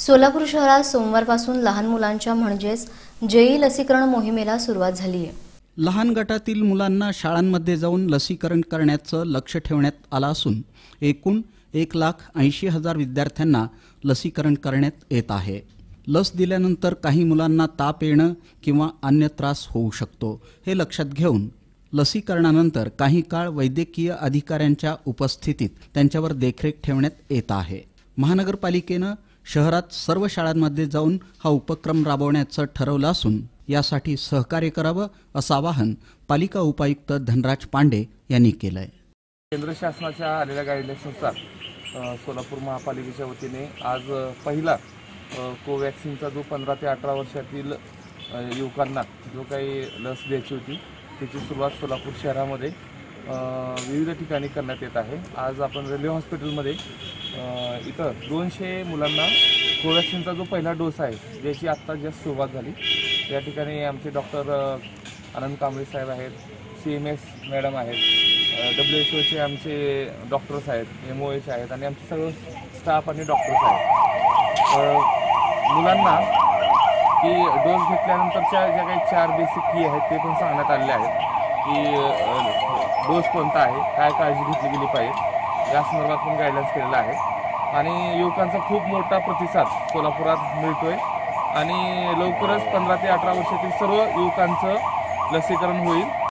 सोलापूर शहरात सोमवारपासून लहान मुलांच्या म्हणजेच जेई लसीकरण मोहिमेला सुरुवात झाली आहे। लहान गटातील मुलांना शाळांमध्ये जाऊन लसीकरण करण्याचं लक्ष ठेवण्यात आलं असून एकूण 1,80,000 विद्यार्थ्यांना लसीकरण करण्यात येत आहे। लस दिल्यानंतर काही मुलांना ताप येणं किंवा अन्य त्रास होऊ शकतो। हे लक्षात घेऊन लसीकरणानंतर काही काळ वैद्यकीय अधिकाऱ्यांच्या उपस्थितीत त्यांच्यावर देखरेख ठेवण्यात येत आहे। महानगरपालिकेनं शहरात सर्व शाळांमध्ये जाऊन हा उपक्रम राबवण्याचं ठरवलं असून यासाठी सहकार्य करावं असं आवाहन पालिका उपायुक्त धनराज पांडे यांनी केलंय। केंद्र शासनाच्या आलेल्या गाईडलाईन्सनुसार सोलापूर महापालिकेच्या वतीने आज पहिला कोवॅक्सिनचा जो 15 ते 18 वर्षातील युवकांना जो काही लस द्यायची होती त्याची सुरुवात सोलापूर शहरामध्ये विविध ठिकाणी करण्यात येत आहे। आज आपण रेल्वे हॉस्पिटलमध्ये इथं 200 मुलांना कोवॅक्सिनचा जो पहिला डोस आहे ज्याची आत्ता जस्ट सुरुवात झाली। या ठिकाणी आमचे डॉक्टर आनंद कांबळे साहेब आहेत, CMS मॅडम आहेत, WHO आमचे डॉक्टर्स आहेत, MOH आहेत आणि आमचे सगळं स्टाफ आणि डॉक्टर्स आहेत। मुलांना की डोस घेतल्यानंतरच्या ज्या काही 4 बेसिक की आहेत ते पण सांगण्यात आलेले आहेत की डोस कोणता आहे, काय काळजी घेतली गेली पाहिजे या संदर्भात पण गाईडलाईन्स केलेला आहे आणि युवकांचा खूप मोठा प्रतिसाद सोलापुरात मिळतोय आणि लवकरच 15 ते 18 वर्षातील सर्व युवकांचं लसीकरण होईल।